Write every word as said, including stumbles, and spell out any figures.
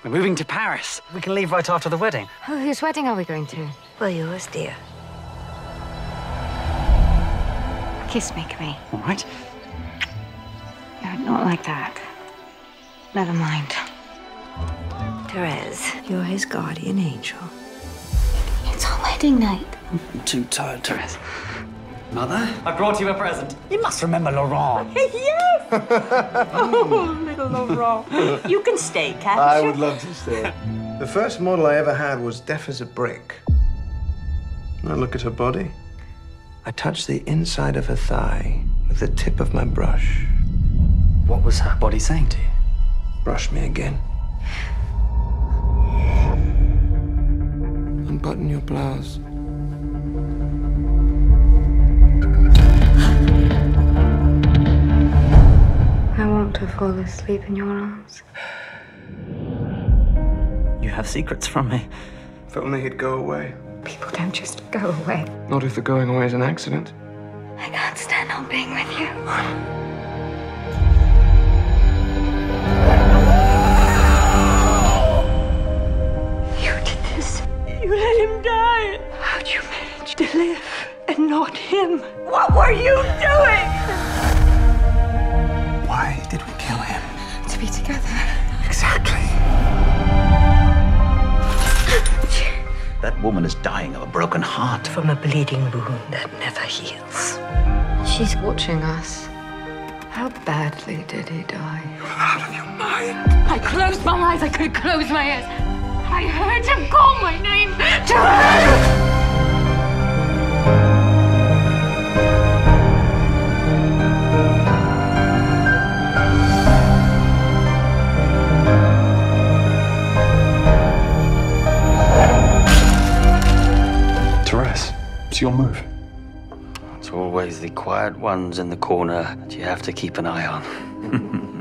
We're moving to Paris. We can leave right after the wedding. Oh, whose wedding are we going to? Well, yours, dear. Kiss me, Camille. All right. No, not like that. Never mind. Therese, you're his guardian angel. It's our wedding night. I'm too tired, Therese. Mother, I brought you a present. You must remember Laurent. Yes! Oh, little Laurent. You can stay, can't I you? would love to stay. The first model I ever had was deaf as a brick. I look at her body. I touch the inside of her thigh with the tip of my brush. What was her body saying to you? Brush me again. Unbutton your blouse. I want to fall asleep in your arms. You have secrets from me. If only he'd go away. People don't just go away. Not if the going away is an accident. I can't stand on being with you. You did this. You let him die. How'd you manage to live and not him? What were you doing? Why did we kill him? To be together. Exactly. That woman is dying of a broken heart. From a bleeding wound that never heals. She's watching us. How badly did he die? You're out of your mind. I closed my eyes. I could close my ears. I heard him call my name. Therese! Therese, it's your move. It's always the quiet ones in the corner that you have to keep an eye on.